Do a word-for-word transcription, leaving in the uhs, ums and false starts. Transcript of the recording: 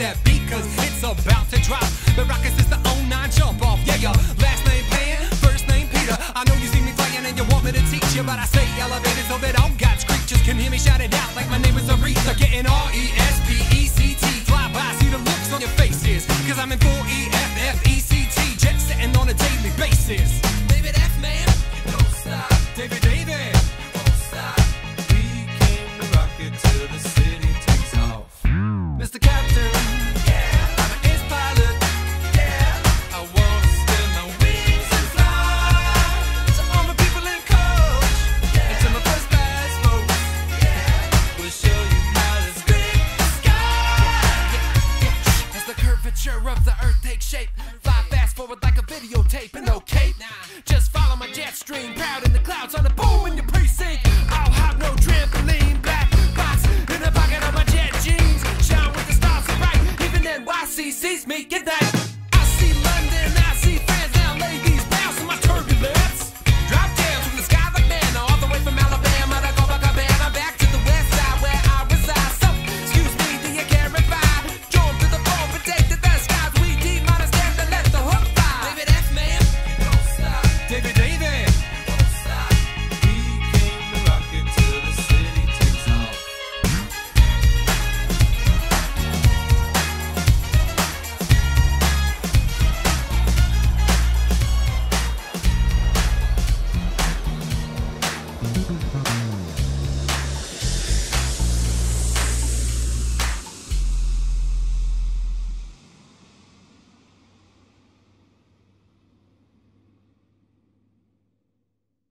that beat, cause it's about to drop. The rockets is the oh nine jump off. Yeah, your last name Pan, first name Peter. I know you see me playing and you want me to teach you, but I stay elevated so that all God's creatures can hear me shout it out like my name is Aretha. Getting R E S P E C T. Fly by, see the looks on your faces, cause I'm in full E F F E C T. Jet setting on a daily basis. David F, man, you don't stop. David, David, you won't stop. We came to rock it till the city takes off. Mister Captain, yeah, I'm an ace pilot, yeah. I wanna spin my wings and fly. To all my people in coach, yeah. And to my first class folks, yeah. We'll show you how to scrape the sky. Yeah, yeah. As the curvature of the earth takes shape, fly fast forward like a videotape and no cape. Just follow my jet stream, proud in the clouds on the boom in your precinct. I'll have no trampoline, black box in the pocket of my jet jeans. Shine with the stars so bright, even N Y C sees me. Get that.